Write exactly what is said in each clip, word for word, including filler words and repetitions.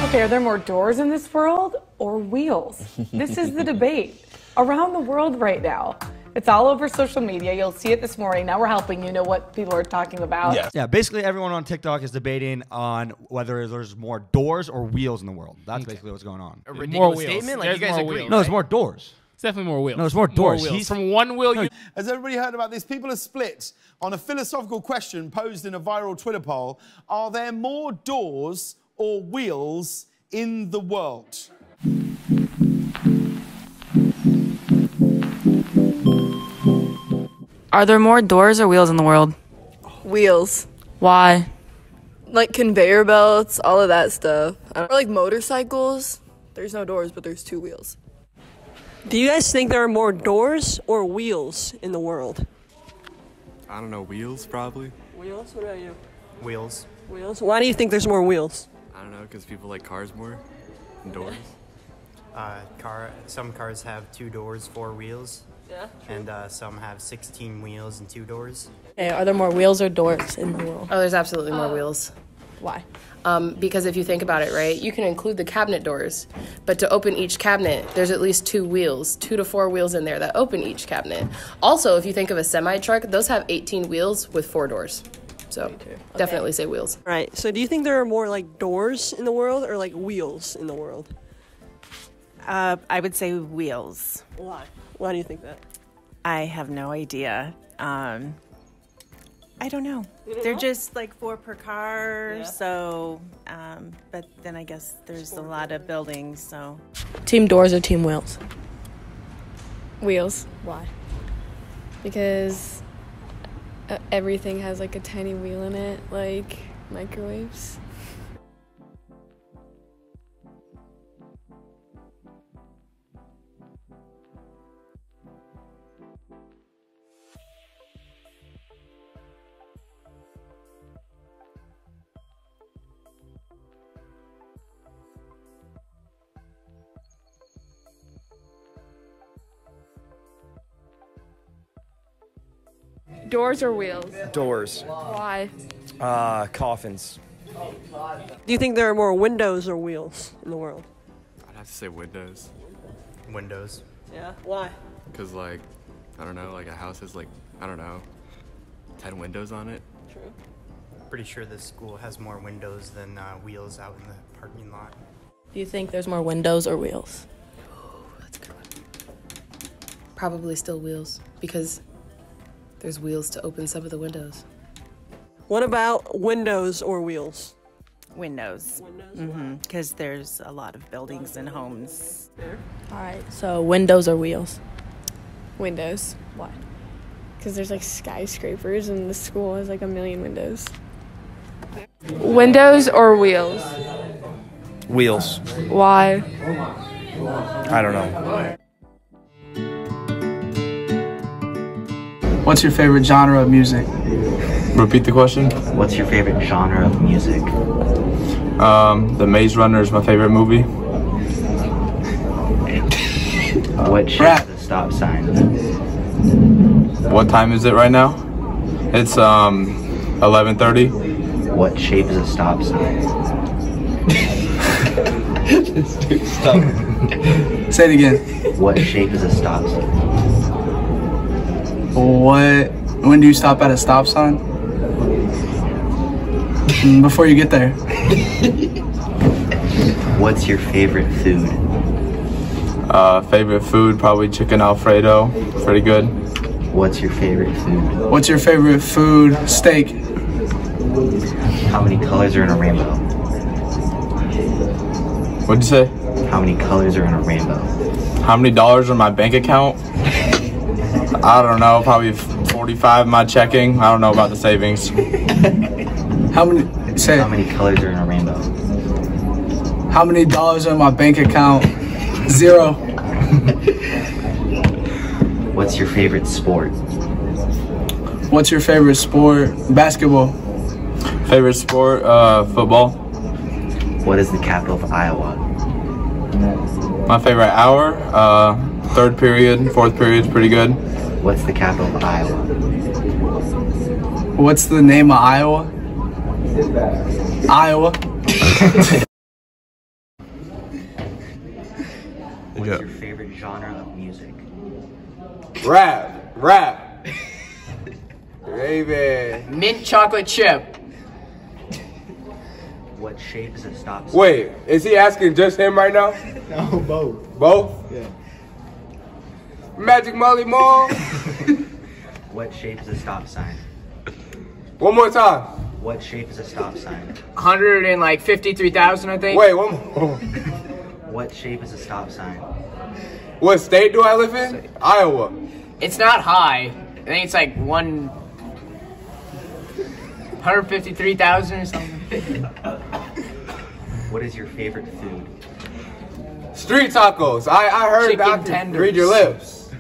Okay, are there more doors in this world or wheels? This is the debate around the world right now. It's all over social media. You'll see it this morning. Now we're helping you know what people are talking about. Yes. Yeah, basically everyone on TikTok is debating on whether there's more doors or wheels in the world. That's okay. basically what's going on. A ridiculous more wheels. statement? Like There's you guys more agree, wheels. No, it's more doors. It's definitely more wheels. No, it's more doors. More wheels. He's From one wheel, no. you... Has everybody heard about this? People are split on a philosophical question posed in a viral Twitter poll. Are there more doors or wheels in the world? Are there more doors or wheels in the world? Wheels. Why? Like conveyor belts, all of that stuff. Or like motorcycles. There's no doors, but there's two wheels. Do you guys think there are more doors or wheels in the world? I don't know, wheels probably. Wheels? What about you? Wheels. Wheels? Why do you think there's more wheels? I don't know, because people like cars more than doors. Uh, car. Some cars have two doors, four wheels. Yeah. And uh, some have sixteen wheels and two doors. Okay, are there more wheels or doors in the world? Oh, there's absolutely more wheels. Why? Um, because if you think about it, right, you can include the cabinet doors, but to open each cabinet, there's at least two wheels, two to four wheels in there that open each cabinet. Also, if you think of a semi-truck, those have eighteen wheels with four doors. So okay. Definitely say wheels. Right. So do you think there are more like doors in the world or like wheels in the world? Uh, I would say wheels. Why? Why do you think that? I have no idea. Um, I don't know. Don't They're know? just like four per car, yeah. so, um, but then I guess there's a lot of buildings, so. Team doors or team wheels? Wheels. Why? Because uh, everything has like a tiny wheel in it, like microwaves. Doors or wheels? Doors. Why? Uh, coffins. Do you think there are more windows or wheels in the world? I'd have to say windows. Windows. Yeah. Why? Because, like, I don't know, like a house has, like, I don't know, ten windows on it. True. Pretty sure this school has more windows than uh, wheels out in the parking lot. Do you think there's more windows or wheels? Oh, that's a good one. Probably still wheels, because there's wheels to open some of the windows. What about windows or wheels? Windows. Windows? Mm-hmm. Because there's a lot of buildings and homes. There. All right, so windows or wheels? Windows. Why? Because there's like skyscrapers and the school has like a million windows. Windows or wheels? Wheels. Why? I don't know. What's your favorite genre of music? Repeat the question. What's your favorite genre of music? Um, The Maze Runner is my favorite movie. What shape is a stop sign? What time is it right now? It's um eleven thirty. What shape is a stop sign? Stop. Say it again. What shape is a stop sign? What? When do you stop at a stop sign? Before you get there. What's your favorite food? Uh, favorite food, probably chicken Alfredo. Pretty good. What's your favorite food? What's your favorite food? Steak. How many colors are in a rainbow? What'd you say? How many colors are in a rainbow? How many dollars are in my bank account? I don't know, probably forty-five in my checking. I don't know about the savings. How many? Say. How many colors are in a rainbow? How many dollars are in my bank account? Zero. What's your favorite sport? What's your favorite sport? Basketball. Favorite sport? Uh, football. What is the capital of Iowa? My favorite hour? Uh, third period, fourth period's pretty good. What's the capital of Iowa? What's the name of Iowa? Iowa. is Yeah. your favorite genre of music? Rap, rap. Baby. Mint chocolate chip. What shape is a stop sign? Wait, is he asking just him right now? No, both. Both? Yeah. Magic Molly Mall. What shape is a stop sign? One more time. What shape is a stop sign? one hundred and like fifty-three thousand, I think. Wait, one more. What shape is a stop sign? What state do I live in? Iowa. It's not high. I think it's like one. one hundred fifty-three thousand or something. What is your favorite food? Street tacos. I, I heard Chicken doctor tenders. read your lips.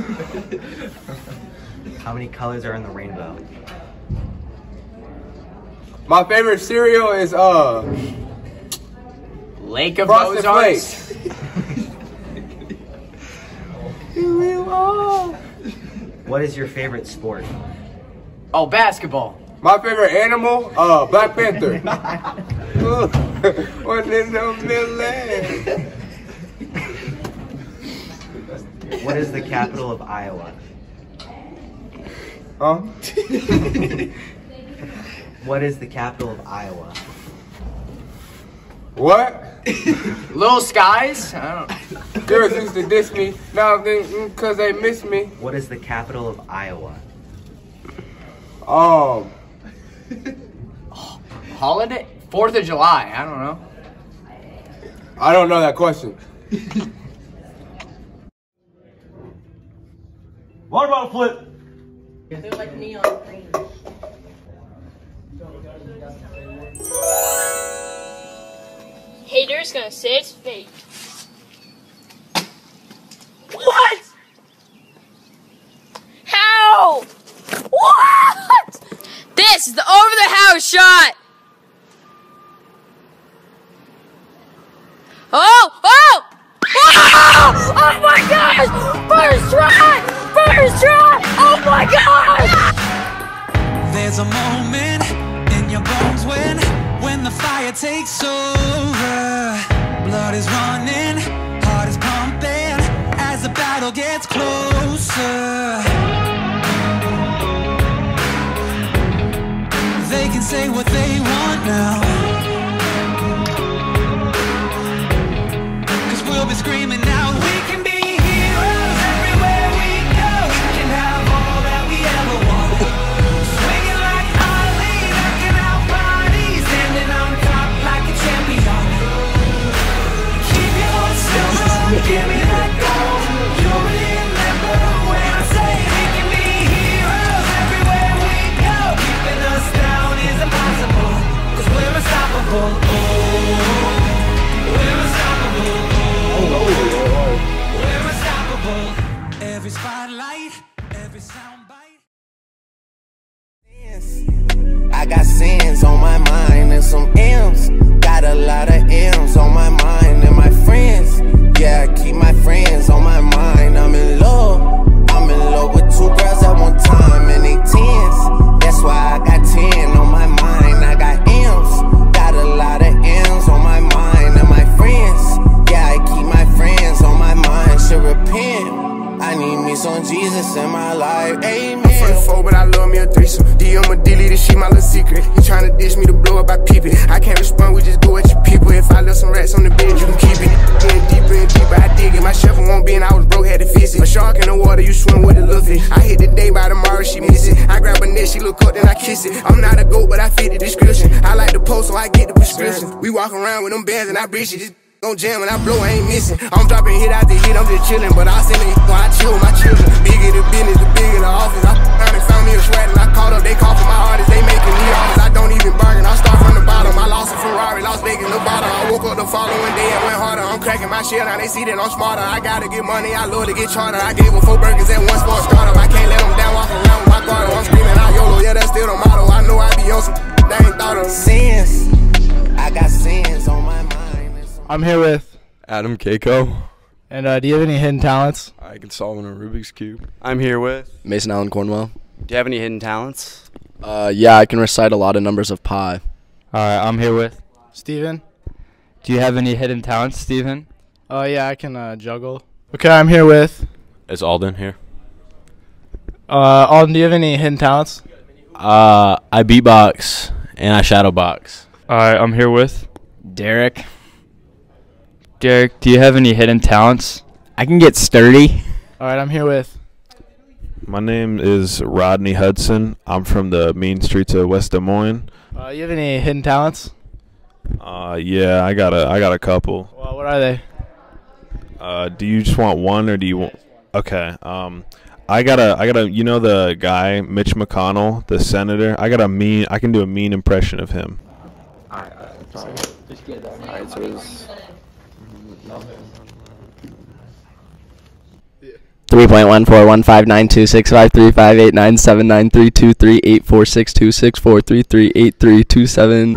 How many colors are in the rainbow? My favorite cereal is uh Lake of Frosted Ozarks. Flakes. What is your favorite sport? Oh, basketball. My favorite animal, uh, Black Panther. One in the middle. What is the capital of Iowa? Huh? What is the capital of Iowa? What? Little Skies? I don't Girls used to diss me, now they, cause they miss me. What is the capital of Iowa? Um, Holiday? Fourth of July. I don't know. I don't know that question. Water bottle flip. They're like neon green. Haters gonna say it's fake. What? How? What? This is the over the house shot. Oh! Oh! Oh! Oh my gosh! First try! First try! Oh my gosh! There's a moment in your bones when, when the fire takes over. Blood is running, heart is pumping as the battle gets closer. They can say what they want now, 'cause we'll be screaming out, we can be heroes everywhere we go. We can have all that we ever want. Swinging like Ali, knocking out bodies, standing on top like a champion. Keep your heart still, don't give me that gold. You'll remember when I say we can be heroes everywhere we go. Keeping us down is impossible, 'cause we're unstoppable. Oh, we're unstoppable. We're unstoppable. Every spotlight, every soundbite. I got sins on my mind and some M's. Got a lot of M's on my mind and my friends. Yeah, I keep my friends on my mind. I'm in love. I'm in love with two girls at one time and they tens. That's why I got ten on my mind. I got M's. Got a lot of M's on my mind and my friends. Yeah, I keep my friends on my mind. Should repent. I need me some Jesus in my life. Amen. I'm from the four, but I love me a threesome. D M a delete this shit, my little secret. You tryna dish me to blow up, I peep it. I can't respond, we just go at your people. If I left some rats on the bed, you can keep it. Going deeper and deeper, I dig it. My chef won't be and I was broke, had to fix it. A shark in the water, you swim with a little fish. I hit the day by tomorrow, she miss it. I grab her neck, she look up, then I kiss it. I'm not a goat, but I fit the description. I like the post, so I get the prescription. We walk around with them bands and I breach it. Just gon' jam and I blow, I ain't missing. I'm dropping hit after hit, I'm just chillin'. But I send it when I chill with my children. Bigger the business, the bigger the office. I found and found me a sweat and I caught up. They call for my artists, they making me offers. I don't even bargain, I start from the bottom. I lost a Ferrari, Las Vegas, the bottom. I woke up the following day and went harder. I'm cracking my shit, now they see that I'm smarter. I gotta get money, I love to get charter. I gave them four burgers at once for a startup. I can't let them down, walk around with my guard. I'm screaming out YOLO, yeah, that's still the motto. I know I be on some they ain't thought of. Sins. I got sins on my mind. I'm here with Adam Keiko. And uh, do you have any hidden talents? I can solve a Rubik's Cube. I'm here with Mason Allen Cornwell. Do you have any hidden talents? Uh, yeah, I can recite a lot of numbers of pi. Alright, I'm here with Steven. Do you have any hidden talents, Steven? Oh, uh, yeah, I can uh, juggle. Okay, I'm here with. Is Alden here? Uh, Alden, do you have any hidden talents? Uh, I beatbox and I shadow box. Alright, I'm here with Derek. Derek, do you have any hidden talents? I can get sturdy. All right, I'm here with. My name is Rodney Hudson. I'm from the mean streets of West Des Moines. Uh, you have any hidden talents? Uh, yeah, I got a, I got a couple. Well, what are they? Uh, do you just want one, or do you want? Okay. Um, I got a, I got a, you know the guy Mitch McConnell, the senator. I got a mean. I can do a mean impression of him. All right, all right, all right, so it's Three point one four one five nine two six five three five eight nine seven nine three two three eight four six two six four three three eight three two seven.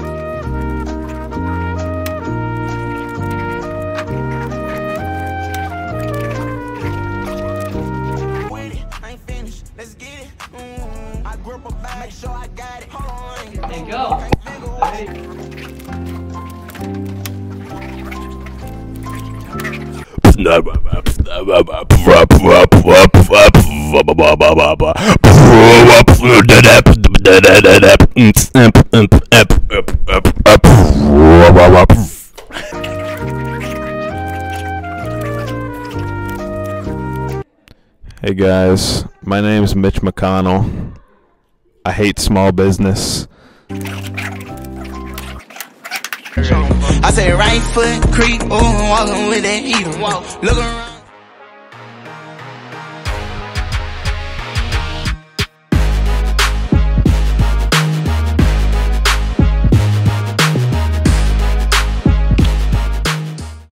Hey guys, my name is Mitch McConnell. I hate small business. I say right foot creep, ooh, walking with that heater. Look around.